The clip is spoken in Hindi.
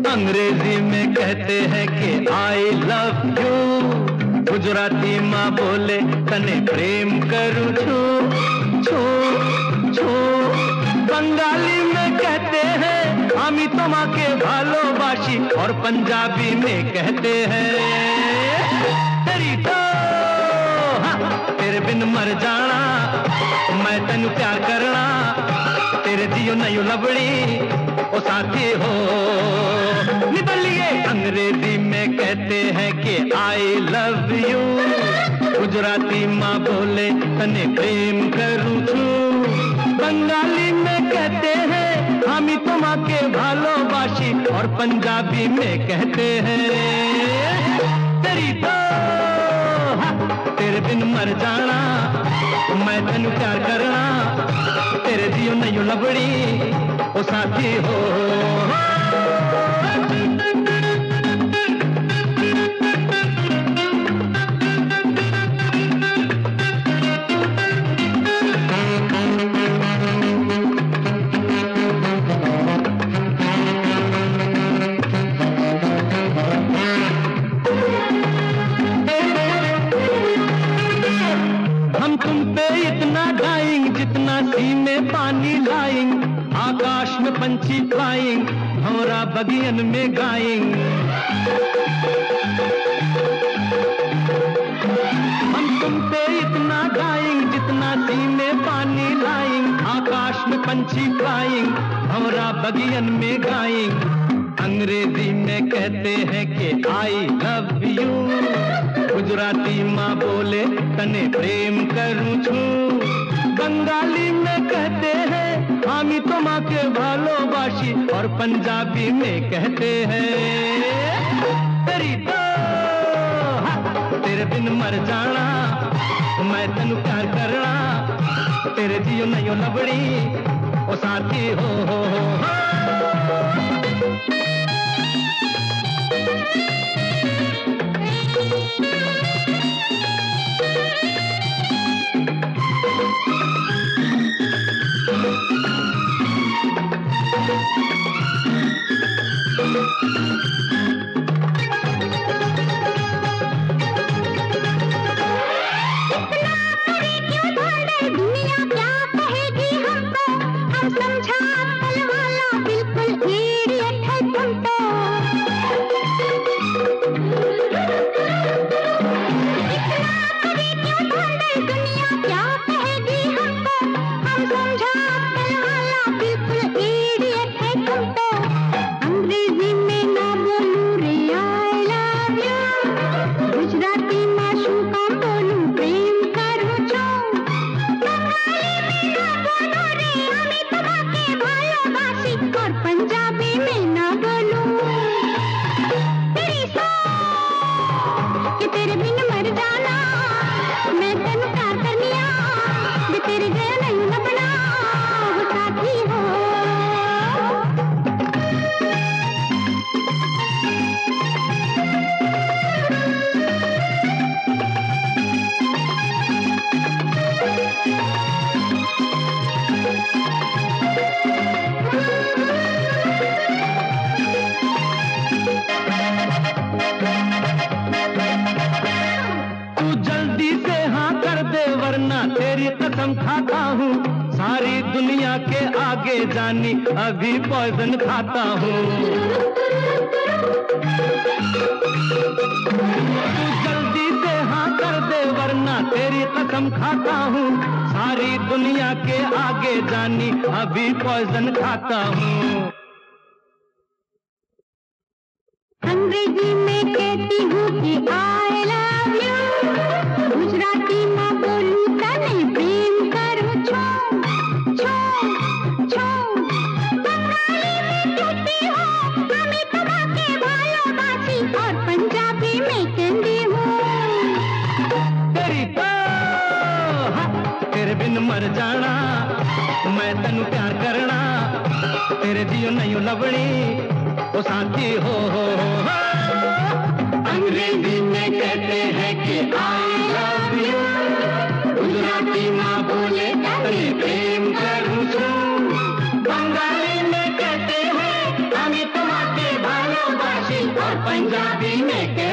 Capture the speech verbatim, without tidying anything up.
अंग्रेजी में कहते हैं कि आई लव यू, गुजराती माँ बोले तने प्रेम करूं छू छू छू, बंगाली में कहते हैं आमी तोमाके भालोबाशी, और पंजाबी में कहते हैं तेरी तो तेरे बिन मर जाना, मैं तेन प्यार करना, तेरे जियो नहीं लबड़ी ओ साथी हो निकलिए। अंग्रेजी में कहते हैं कि आई लव यू, गुजराती माँ बोले तने प्रेम करूं छू, बंगाली में कहते हैं हामी तुम्हाके भालोबाशी, और पंजाबी में कहते हैं तेरी तो तेरे बिन मर जाना, मैं तेन प्यार करना, तेरे जियो नहीं लबड़ी ओ साथी हो। हम तुम पे इतना डाइंग जितना सी में पानी लाइंग, आकाश में पंछी फ्लाइंग, भंवरा बगियन में गाइंग। हम तुम पे इतना डाइंग जितना सी में पानी लाइंग, आकाश में पंछी फ्लाइंग, भंवरा बगियन में गाइंग। अंग्रेजी में कहते हैं कि आई लव यू, गुजराती माँ बोले तने प्रेम करूं छू, बंगाली में कहते हैं हामी तुम्हाके भालोबाशी, और पंजाबी में कहते हैं तेरी तो तेरे बिन मर जाना, मैं तेन प्यार करना, तेरे जियो नहीं लबड़ी ओ साथी हो, हो, हो, हो। तेरी कसम खाता हूँ, सारी दुनिया के आगे जानी अभी पॉइजन खाता हूँ। तू जल्दी से हाँ कर दे वरना तेरी कसम खाता हूँ, सारी दुनिया के आगे जानी अभी पॉइजन खाता हूँ। अंग्रेजी में कहती हूँ कि आई लव यू, गुजराती में बोलूं तने प्रेम करूं छो छो छो, बंगाली में कहती हूँ हामी तुम्हाके भालोबाशी, और पंजाबी में कहती हूँ तेरी तो तेरे बिन मर जाना, मैं तेन प्यार करना, तेरे जियो नहीं लबड़ी ओ साथी हो, हो, हो। अंग्रेजी में कहते हैं कि आई लव यू, गुजराती माँ बोले तने प्रेम करूं छू, बंगाली में कहते हैं हामी तुम्हाके भालो पंजाबी में